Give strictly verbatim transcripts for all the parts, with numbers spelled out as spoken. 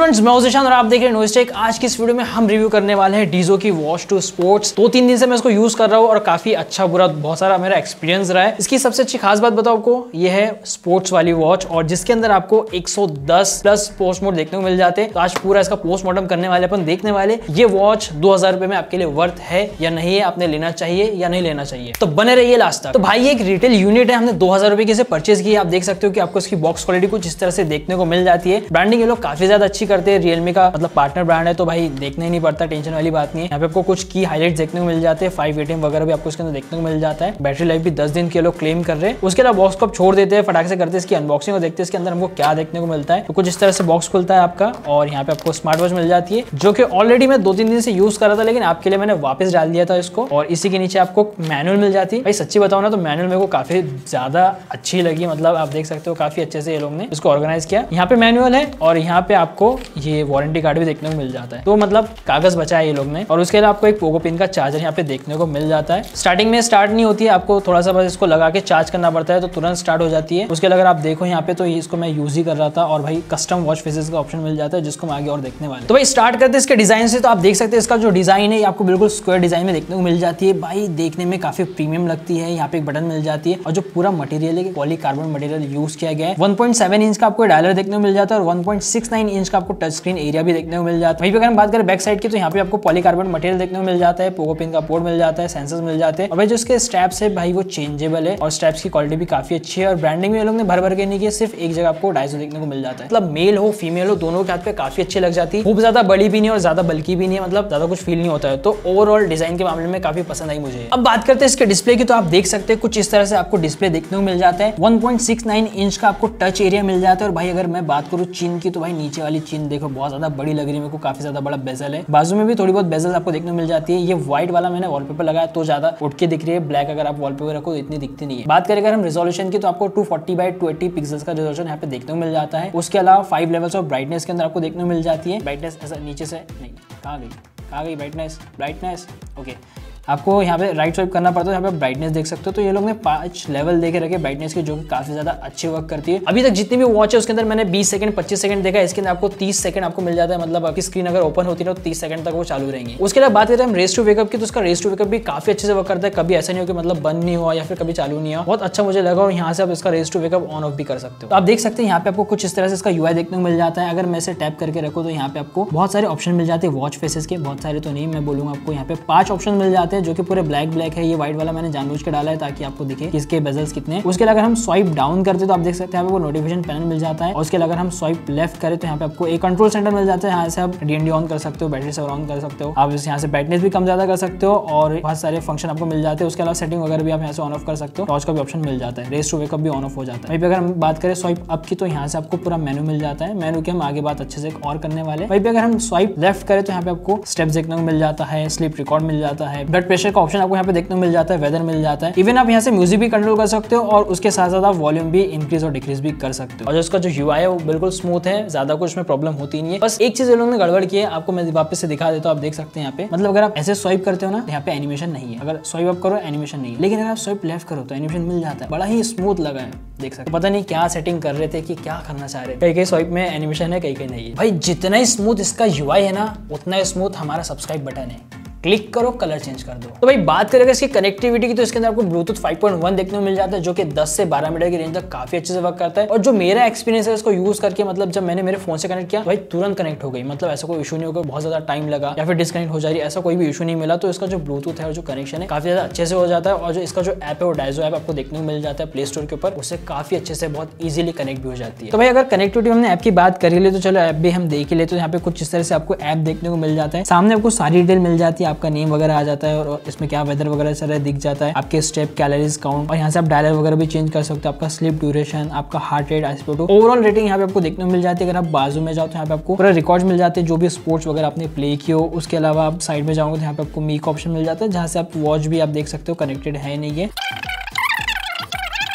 Friends, मैं उजिशान और आप देख रहे हैं नॉइस टेक। आज की इस वीडियो में हम रिव्यू करने वाले हैं डीजो की वॉच टू स्पोर्ट्स। दो तीन दिन से मैं इसको यूज कर रहा हूँ और काफी अच्छा बुरा बहुत सारा मेरा एक्सपीरियंस रहा है। इसकी सबसे अच्छी खास बात बताओ आपको, ये है स्पोर्ट्स वाली वॉच और जिसके अंदर आपको एक सौ दस प्लस पोस्ट मोड देखने को मिल जाते हैं। तो आज पूरा इसका पोस्टमार्टम करने वाले अपन देखने वाले ये वॉच दो हजार रुपए में आपके लिए वर्थ है या नहीं है, आपने लेना चाहिए या नहीं लेना चाहिए, तो बने रहिए लास्ट तक। तो भाई ये एक रिटेल यूनिट है, हमने दो हजार रुपए की इसे परचेज की। आप देख सकते हो कि आपको इसकी बॉक्स क्वालिटी कुछ इस तरह से देखने को मिल जाती है। ब्रांडिंग ये लोग काफी ज्यादा अच्छी करते हैं, रियलमी का मतलब पार्टनर ब्रांड है, तो भाई देखना ही नहीं पड़ता, टेंशन वाली बात नहीं है। यहाँ पे आपको कुछ की हाइलाइट्स देखने को मिल जाते हैं, फाइव एटीएम वगैरह भी आपको इसके अंदर देखने को मिल जाता है। बैटरी लाइफ भी दस दिन के लोग क्लेम कर रहे हैं। उसके अलावा बॉक्स को आप छोड़ देते हैं, फटाक से करते हैं इसकी अनबॉक्सिंग और देखते हैं इसके अंदर हमको क्या देखने को मिलता है। तो कुछ इस तरह से बॉक्स खुलता है आपका और यहाँ पे आपको स्मार्ट वॉच मिल जाती है, जो कि ऑलरेडी मैं दो तीन दिन से यूज कर रहा था, लेकिन आपके लिए मैंने वापस डाल दिया था इसको। और इसी के नीचे आपको मैनुअल मिल जाती है। भाई सच्ची बताओ ना तो मैनुअल मेरे को काफी ज्यादा अच्छी लगी, मतलब आप देख सकते हो काफी अच्छे से ये लोग ने इसको ऑर्गेनाइज किया। यहाँ पे मैनुअल है और यहाँ पे आपको ये वारंटी कार्ड भी देखने को मिल जाता है, तो मतलब कागज बचा है ये लोग ने। और उसके अलावा आपको एक पोगो पिन का चार्जर यहाँ पे देखने को मिल जाता है। स्टार्टिंग में स्टार्ट नहीं होती है, आपको थोड़ा सा बस इसको लगा के चार्ज करना पड़ता है तो तुरंत स्टार्ट हो जाती है। उसके अलावा अगर आप देखो यहाँ पे तो इसको मैं यूज ही कर रहा था और भाई कस्टम वॉच फेसेस का ऑप्शन मिल जाता है, जिसको हम आगे और देखने वाले। तो भाई स्टार्ट करते हैं इसके डिजाइन से। तो आप देख सकते हैं इसका जो डिजाइन है आपको बिल्कुल स्क्वायर डिजाइन में देखने को मिल जाती है। भाई देखने में काफी प्रीमियम लगती है। यहाँ पे एक बटन मिल जाती है और जो पूरा मटेरियल है पॉलीकार्बोनेट मटेरियल यूज किया गया है। वन पॉइंट सेवन इंच का आपको डायलर देखने को मिल जाता है और one point six nine inch का आपको टच स्क्रीन एरिया भी देखने को मिल जाता है। वहीं पे अगर हम बात करें बैक साइड की तो यहाँ पे आपको पॉलीकार्बोनेट मटेरियल देखने को मिल जाता है, पोगो पिन का पोर्ट मिल जाता है, सेंसर्स मिल जाते हैं। और भाई जो इसके स्ट्रैप्स है भाई वो चेंजेबल है और स्ट्रैप्स की क्वालिटी भी काफी अच्छी है। और ब्रांडिंग में ये लोग ने भर भर के नहीं किया, सिर्फ एक जगह आपको ढाई सौ देखने को मिल जाता है। मतलब मेल हो फीमेल हो दोनों के हाथ पे काफी अच्छी लग जाती है। खूब ज्यादा बड़ी भी नहीं और ज्यादा बल्कि भी नहीं है, मतलब ज्यादा कुछ फील नहीं होता है। तो ओवरऑल डिजाइन के मामले में काफी पसंद आई मुझे। अब बात करते हैं इसके डिस्प्ले की, तो आप देख सकते हैं कुछ इस तरह से आपको डिस्प्ले देखने को मिल जाता है। One point six nine inch का आपको टच एरिया मिल जाता है। और भाई अगर मैं बात करूँ चिन की तो भाई नीचे वाली चिन देखो बहुत ज्यादा बड़ी लग रही है मेरे को, काफी ज्यादा बड़ा बेजल है। बाजू में भी थोड़ी बहुत बेजल आपको देखने को मिल जाती है। ये व्हाइट वाला मैंने वॉलपेपर लगाया तो ज्यादा उठ के दिख रही है, ब्लैक अगर आप वॉलपेपर रखो तो इतनी दिखती नहीं है। बात करें अगर हम रिजोल्यूशन की तो आपको two forty by two eighty pixels का रिजोल्यूशन यहाँ पे देखने को मिल जाता है। उसके अलावा फाइव लेवल्स ऑफ ब्राइटनेस के अंदर आपको देखने को मिल जाती है। ब्राइटनेस ऐसा नीचे से नहीं, कहाँ गई कहाँ गई ब्राइटनेस ब्राइटनेस ओके, आपको यहाँ पे राइट स्वाइप करना पड़ता है, यहाँ पे ब्राइटनेस देख सकते हो। तो ये लोग ने पांच लेवल देके रखे ब्राइटनेस के, जो कि काफी ज्यादा अच्छी वर्क करती है। अभी तक जितनी भी वॉच है उसके अंदर मैंने बीस सेकंड पच्चीस सेकंड देखा है, इसके अंदर आपको तीस सेकंड आपको मिल जाता है। मतलब आपकी स्क्रीन अगर ओपन होती है तो तीस सेकंड तक वो चालू रहेंगे। उसके बाद बात करते हैं हम रेस टू वेकअप की, तो उसका रेस टू वेकअप भी काफी अच्छे से वर्क करता है। कभी ऐसा नहीं हो कि मतलब बंद नहीं हुआ या फिर कभी चालू नहीं हुआ, बहुत अच्छा मुझे लगा। और यहाँ से आप इसका raise to wake up on off भी कर सकते हो। तो आप देख सकते हैं यहाँ पे आपको कुछ इस तरह से इसका यूआई देखने को मिल जाता है। अगर मैं इसे टैप करके रखूँ तो यहाँ पे आपको बहुत सारे ऑप्शन मिल जाते हैं वॉच फेसेस के, बहुत सारे तो नहीं मैं बोलूंगा आपको, यहाँ पे पांच ऑप्शन मिल जाते हैं जो कि पूरे ब्लैक ब्लैक है। ये व्हाइट वाला मैंने जानबूझ के डाला है ताकि आपको दिखे कि इसके बेजल्स कितने हैं। उसके अगर हम स्वाइप डाउन करते तो आप देख सकते हैं यहाँ पे वो नोटिफिकेशन पैनल मिल जाता है। और उसके अगर हम स्वाइप लेफ्ट करें तो यहाँ पे आपको एक कंट्रोल सेंटर मिल जाता है। यहाँ से आप डीएनडी ऑन कर सकते हो, बैटरी से ऑन कर सकते हो, आप यहाँ से ब्राइटनेस भी कम ज्यादा कर सकते हो और बहुत सारे फंक्शन आपको मिल जाते हैं। उसके अलावा सेटिंग वगैरह भी आप यहाँ से ऑन ऑफ कर सकते हो। टॉर्च का भी ऑप्शन मिल जाता है, रेस टू वेकअप भी ऑन ऑफ हो जाता है। वहीं पे अगर हम बात करें स्वाइप अप की तो यहाँ से आपको पूरा मेनू मिल जाता है। मेनू के हम आगे बात अच्छे से और करने वाले। वहीं पे अगर हम स्वाइप लेफ्ट करें तो यहाँ पे आपको स्टेप्स देखने को मिल जाता है, स्लीप रिकॉर्ड मिल जाता है, ब्लड प्रेशर का ऑप्शन आपको यहाँ पे देखने को मिल जाता है, वेदर मिल जाता है। इवन आप यहाँ से म्यूजिक भी कंट्रोल कर सकते हो और उसके साथ साथ आप वॉल्यूम भी इंक्रीज और डिक्रीज भी कर सकते हो। और जो इसका जो यूआई है वो बिल्कुल स्मूथ है, ज्यादा कुछ में प्रॉब्लम होती नहीं है। बस एक चीज लोगों ने गड़बड़ की है, आपको मैं वापस से दिखा देता हूँ। आप देख सकते हैं यहाँ पे मतलब अगर आप ऐसे स्वाइप करते हो ना यहाँ पे एनिमेशन नहीं है, अगर स्वाइप अप करो एनिमेशन नहीं है, लेकिन अगर आप स्वाइप लेफ्ट करो तो एनिमेशन मिल जाता है। बड़ा ही स्मूथ लगा है, देख सकते पता नहीं क्या सेटिंग कर रहे थे कि क्या करना चाह रहे थे। कई कई स्वाइप में एनिमेशन है, कई कई नहीं है। भाई जितना ही स्मूथ इसका यूआई है ना उतना ही स्मूथ हमारा सब्सक्राइब बटन है, क्लिक करो कलर चेंज कर दो। तो भाई बात करें इसकी कनेक्टिविटी की तो इसके अंदर आपको ब्लूटूथ फाइव पॉइंट वन देखने को मिल जाता है, जो कि दस से बारह मीटर की रेंज तक काफी अच्छे से वर्क करता है। और जो मेरा एक्सपीरियंस है इसको यूज करके, मतलब जब मैंने मेरे फोन से कनेक्ट किया भाई तुरंत कनेक्ट हो गई, मतलब ऐसा कोई इशू नहीं होगा बहुत ज्यादा टाइम लगा या फिर डिस्कनेक्ट हो जा रही है, ऐसा कोई भी इशू नहीं मिला। तो इसका जो ब्लूटूथ है और जो कनेक्शन है काफी ज्यादा अच्छे से हो जाता है। और जो इसका जो ऐप है वो डाइजो ऐप आपको देखने को मिल जाता है प्ले स्टोर के ऊपर, उससे काफी अच्छे से बहुत ईजिली कनेक्ट भी हो जाती है। तो भाई अगर कनेक्टिविटी हमने ऐप की बात करी ले तो चलो ऐप भी हम देख ही ले। तो यहाँ पे कुछ इस तरह से आपको ऐप देखने को मिल जाता है, सामने आपको सारी डिटेल मिल जाती है, आपका नेम वगैरह जाता है और इसमें क्या वेदर वगैरह सारा दिख जाता है, आपके स्टेप कैलोरीज काउंट और यहाँ से आप डायलर वगैरह भी चेंज कर सकते हो, आपका स्लीप ड्यूरेशन, आपका हार्ट रेट, आइसपोटो, ओवरऑल रेटिंग यहाँ पे आपको देखने को मिल जाती है। अगर आप बाजू में जाओ तो यहाँ पे आपको पूरा रिकॉर्ड्स मिल जाते हैं जो भी स्पोर्ट्स वगैरह आपने प्ले किए हो। उसके अलावा आप साइड में जाओगे तो यहाँ पे आपको मी का ऑप्शन मिल जाता है, जहाँ से आप वॉच भी आप देख सकते हो कनेक्टेड है नहीं है।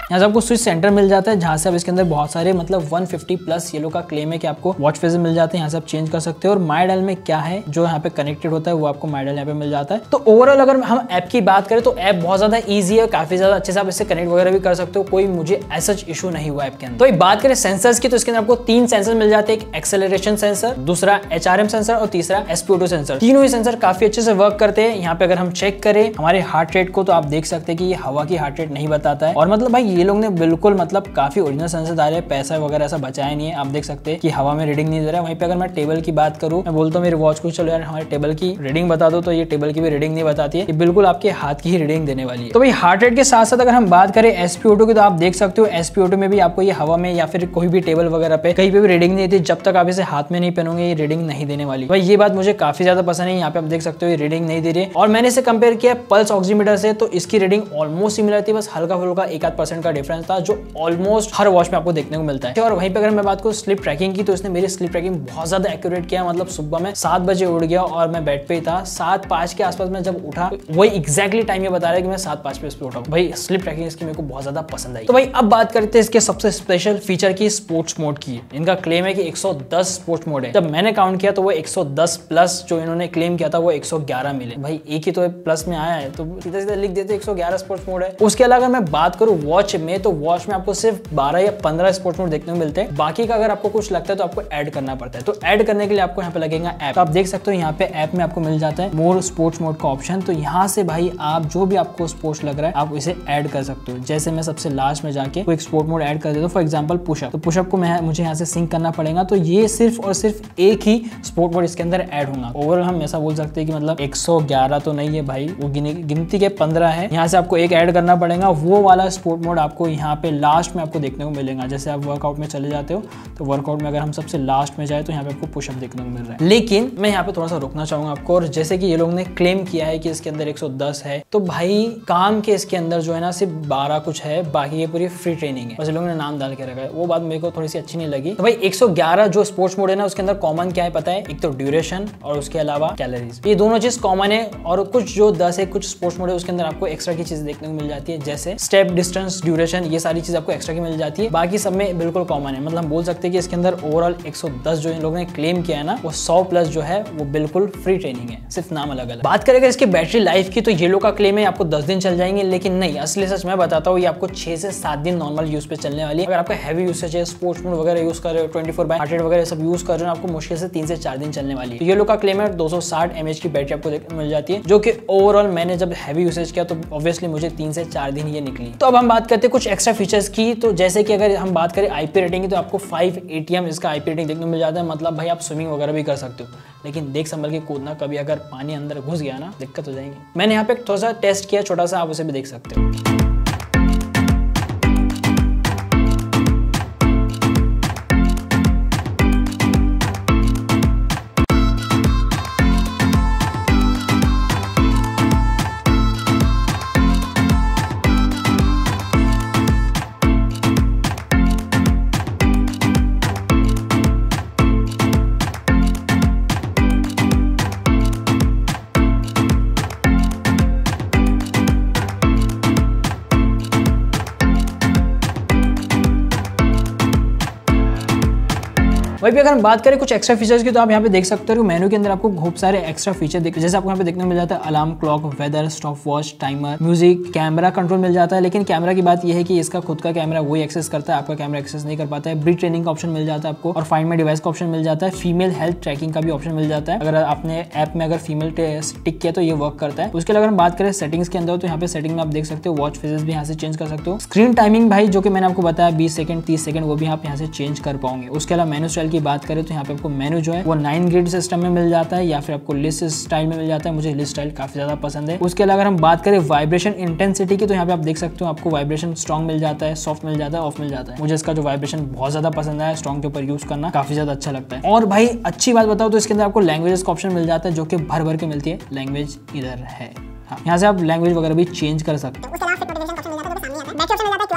यहाँ से आपको स्विच सेंटर मिल जाता है, जहाँ से आप इसके अंदर बहुत सारे मतलब वन फिफ्टी प्लस ये लोग का क्लेम है कि आपको वॉच फेजेस मिल जाते हैं, यहाँ से आप चेंज कर सकते हो। और माई डायल में क्या है जो यहाँ पे कनेक्टेड होता है वो आपको माई डायल यहाँ पे मिल जाता है। तो ओवरऑल अगर हम ऐप की बात करें तो ऐप बहुत ज्यादा ईजी है, काफी ज्यादा अच्छे से आप इससे कनेक्ट वगैरह भी कर सकते हो, कोई मुझे ऐसा इशू नहीं हुआ ऐप के अंदर। तो बात करें सेंसर्स की तो इसके अंदर आपको तीन सेंसर मिल जाते हैं, एक एक्सेलरेशन सेंसर, दूसरा एच आर एम सेंसर और तीसरा S P O two sensor. तीनों ही सेंसर काफी अच्छे से वर्क करते हैं। यहाँ पे अगर हम चेक करें हमारे हार्ट रेट को तो आप देख सकते हैं कि ये हवा की हार्ट रेट नहीं बताता है। और मतलब भाई ये लोग ने बिल्कुल मतलब काफी ओरिजिनल सेंसर डाले, पैसा वगैरह ऐसा बचाया नहीं है। आप देख सकते हैं कि हवा में रीडिंग नहीं दे रहा है। वहीं पे अगर मैं टेबल की बात करूं, मैं बोलता हूँ मेरे वॉच को चलो यार हमारे टेबल की रीडिंग बता दो, तो ये टेबल की भी रीडिंग नहीं बताती है, ये बिल्कुल आपके हाथ की ही रीडिंग देने वाली है। तो भाई हार्ट रेट के साथ साथ अगर हम बात करें एस पी ओ टू की तो आप देख सकते हो एस पी ओ टू में भी आपको ये हवा में या फिर कोई भी टेबल वगैरह पे कहीं पे भी रीडिंग नहीं देती, जब तक आप इसे हाथ में नहीं पहनोगे ये रीडिंग नहीं देने वाली। भाई ये बात मुझे काफी ज्यादा पसंद है। यहाँ पे आप देख सकते हो ये रीडिंग नहीं दे रही है। और मैंने इसे कंपेयर किया पल्स ऑक्सीमीटर से, तो इसकी रीडिंग ऑलमोस्ट सिमिलर थी, बस हल्का फुल्का एक आध परसेंट का डिफरेंस था जो ऑलमोस्ट हर वॉच में आपको देखने को मिलता है। और वहीं पे अगर मैं बात करूं स्लिप ट्रैकिंग की तो इसने मेरी स्लिप ट्रैकिंग बहुत ज्यादा एक्यूरेट किया। मतलब सुबह में सात बजे उठ गया और मैं बेड पे ही था, सात पांच के आसपास में जब उठा वही एग्जैक्टली टाइम ये बता रहा है कि मैं सात पांच पे इस पे उठा। भाई स्लिप ट्रैकिंग इसकी मेरे को बहुत ज्यादा पसंद आई। तो भाई अब बात करते हैं इसके सबसे स्पेशल फीचर की, स्पोर्ट्स मोड की। इनका क्लेम है कि एक सौ दस स्पोर्ट्स मोड है, जब मैंने काउंट किया तो वो एक सौ दस प्लस जो इन्होंने क्लेम किया था वो एक सौ ग्यारह मिले। भाई एक ही तो प्लस में आया है तो सीधा सीधा लिख देते एक सौ ग्यारह स्पोर्ट्स मोड है। उसके अलावा मैं बात करूं वॉच में तो वॉच में आपको सिर्फ बारह या पंद्रह स्पोर्ट्स मोड देखने को मिलते हैं। बाकी का अगर आपको कुछ लगता है तो आपको ऐड करना पड़ता है। तो ऐड करने के लिए आपको यहाँ पे लगेगा ऐप। तो आप देख सकते हो यहाँ पे ऐप में आपको मिल जाता है मोर स्पोर्ट्स मोड का ऑप्शन। तो यहाँ से भाई आप जो भी आपको स्पोर्ट्स लग रहा है आप इसे ऐड कर सकते हो। जैसे मैं सबसे लास्ट में जाके कोई स्पोर्ट मोड ऐड कर देता हूँ, फॉर एग्जांपल पुशअप, तो पुशअप को मैं मुझे यहाँ से सिंक करना पड़ेगा। तो ये सिर्फ और सिर्फ एक ही स्पोर्ट मोड इसके अंदर ऐड होगा। ओवरऑल हम ऐसा बोल सकते हैं कि मतलब एक सौ ग्यारह तो नहीं है भाई, वो गिनती के पंद्रह है। यहाँ से आपको एक ऐड करना पड़ेगा, वो वाला स्पोर्ट मोड आपको यहाँ पे लास्ट में आपको देखने को मिलेगा। जैसे आप वर्कआउट में चले जाते हो तो वर्कआउट में अगर हम सबसे लास्ट में जाए तो यहाँ पे आपको पुशअप देखने को मिल रहा है। लेकिन मैं यहाँ पे थोड़ा सा रोकना चाहूंगा आपको, और जैसे कि ये लोग ने क्लेम किया है कि इसके अंदर एक सौ दस है, तो भाई काम के इसके अंदर जो है ना सिर्फ बारह कुछ है, बाकी ये पूरी फ्री ट्रेनिंग है, बस ये लोगों ने नाम डाल के रखा है। वो बात मेरे को थोड़ी सी अच्छी नहीं लगी। तो भाई एक सौ ग्यारह जो स्पोर्ट्स मोड है ना उसके अंदर कॉमन क्या है पता है, एक तो ड्यूरेशन और उसके अलावा कैलोरीज, ये दोनों चीज कॉमन है। और कुछ जो दस है कुछ स्पोर्ट्स मोड है उसके अंदर आपको एक्स्ट्रा की चीज देखने को मिल जाती है, जैसे स्टेप, डिस्टेंस, ड्यूरेशन, ये सारी चीज आपको एक्स्ट्रा की मिल जाती है। बाकी सब में बिल्कुल कॉमन है। मतलब हम बोल सकते हैं कि इसके अंदर ओवरऑल एक सौ दस जो इन लोगों ने क्लेम किया है ना वो सौ प्लस जो है वो बिल्कुल फ्री ट्रेनिंग है, सिर्फ नाम अलग अलग। बात करेंगे इसकी बैटरी लाइफ की तो ये लोग का क्लेम है आपको दस दिन चल जाएंगे, लेकिन नहीं, असली सच मैं बताता हूँ ये आपको छह से सात दिन नॉर्मल यूज पे चलने वाली है। अगर आपका हैवी यूसेज है, स्पोर्ट्स मोड वगैरह यूज कर रहे हो, ट्वेंटी फोर बाय हार्ट वगैरह सब यूज कर रहे हो, आपको मुश्किल से तीन से चार दिन चलने वाली है। तो ये लोग का क्लेम है दो सौ साठ एमएच की बैटरी आपको मिल जाती है, जो कि ओवरऑल मैंने जब हैवी यूसेज किया तो ऑब्वियसली मुझे तीन से चार दिन ये निकली। तो अब हम बात करते हैं कुछ एक्स्ट्रा फीचर्स की। तो जैसे कि अगर हम बात करें आईपी रेटिंग की तो आपको फाइव एटीएम इसका आईपी रेटिंग देखने को मिल जाता है। मतलब भाई आप स्विमिंग वगैरह भी कर सकते हो, लेकिन देख संभल के कूदना, कभी अगर पानी अंदर घुस गया ना दिक्कत हो जाएगी। मैंने यहाँ पे थोड़ा सा टेस्ट किया छोटा सा, आप उसे भी देख सकते हो। वहीं पे अगर हम बात करें कुछ एक्स्ट्रा फीचर्स की तो आप यहाँ पे देख सकते हो मेनू के अंदर आपको खूब सारे एक्स्ट्रा फीचर देख, जैसे आपको यहाँ पे देखने को मिल जाता है alarm clock, weather, stop watch, timer, music, camera control मिल जाता है। लेकिन कैमरा की बात यह है कि इसका खुद का कैमरा वही एक्सेस करता है, आपका कैमरा एक्सेस नहीं कर पाता है। ब्रीथ ट्रेनिंग का ऑप्शन मिल जाता है आपको, और फाइंड माय डिवाइस का ऑप्शन मिल जाता है। फीमेल हेल्थ ट्रैकिंग का भी ऑप्शन मिल जाता है, अगर आपने ऐप में अगर फीमेल टिक किया तो ये वर्क करता है। उसके अलावा हम बात करें सेटिंग्स के अंदर तो यहाँ पे सेटिंग में आप देख सकते हो वॉच फेजेस भी यहाँ से चेंज कर सकते हो। स्क्रीन टाइमिंग भाई जो कि मैंने आपको बताया बीस सेकंड तीस सेकंड वो भी आप यहाँ से चेंज कर पाओगे। उसके अलावा मेनू स्टाइल की बात करें तो यहाँ पे आपको मेनू जो है वो नाइन ग्रिड सिस्टम में मिल जाता है या फिर आपको लिस्ट स्टाइल में मिल जाता है। मुझे लिस्ट स्टाइल काफी ज्यादा पसंद है। उसके अलावा अगर हम बात करें वाइब्रेशन इंटेंसिटी की तो यहाँ पे आप देख सकते हो आपको वाइब्रेशन स्ट्रॉन्ग मिल जाता है, सॉफ्ट मिल जाता है, ऑफ मिल जाता है। मुझे इसका जो वाइब्रेशन बहुत ज्यादा पसंद है, स्ट्रॉन्ग के ऊपर यूज करना काफी ज्यादा अच्छा लगता है। और भाई अच्छी बात बताओ तो इसके अंदर आपको लैंग्वेजेस का ऑप्शन मिल जाता है जो कि भर भर के मिलती है। लैंग्वेज इधर है, हाँ यहाँ से आप लैंग्वेज वगैरह भी चेंज कर सकते हैं।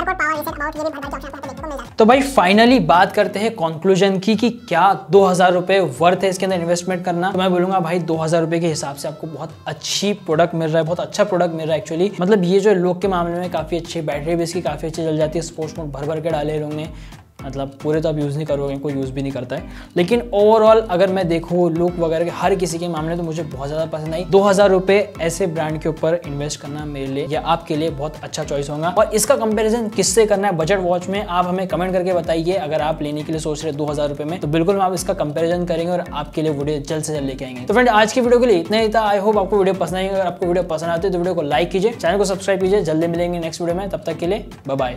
QR code, power reset, about, ये भी भर भर के ऑप्शन आपको देखने को मिल जाता है। तो भाई फाइनली बात करते हैं कंक्लूजन की कि क्या दो हजार रुपए वर्थ है इसके अंदर इन्वेस्टमेंट करना। तो मैं बोलूंगा भाई दो हजार रुपए के हिसाब से आपको बहुत अच्छी प्रोडक्ट मिल रहा है, बहुत अच्छा प्रोडक्ट मिल रहा है एक्चुअली। मतलब ये जो लोग के मामले में काफी अच्छी बैटरी भी इसकी काफी अच्छी चल जाती है, स्पोर्ट्स मोड भर भर के डाले लोग ने, मतलब पूरे तो आप यूज़ नहीं करोगे, कोई यूज़ भी नहीं करता है, लेकिन ओवरऑल अगर मैं देखूँ लुक वगैरह के हर किसी के मामले तो मुझे बहुत ज़्यादा पसंद आई। दो हज़ार रुपये ऐसे ब्रांड के ऊपर इन्वेस्ट करना मेरे लिए या आपके लिए बहुत अच्छा चॉइस होगा। और इसका कंपैरिजन किससे करना है बजट वॉच में, आप हमें कमेंट करके बताइए। अगर आप लेने के लिए सोच रहे हैं दो हज़ार रुपये में, तो बिल्कुल हम आप इसका कंपेरिजन करेंगे और आपके लिए वीडियो जल्द से जल्द लेके आएंगे। तो फ्रेंड आज की वीडियो के लिए इतना ही था। आई होप आपको वीडियो पसंद आएगी। अगर आपको वीडियो पसंद आती है तो वीडियो को लाइक कीजिए, चैनल को सब्सक्राइब कीजिए। जल्दी मिलेंगे नेक्स्ट वीडियो में, तब तक के लिए बाय बाय।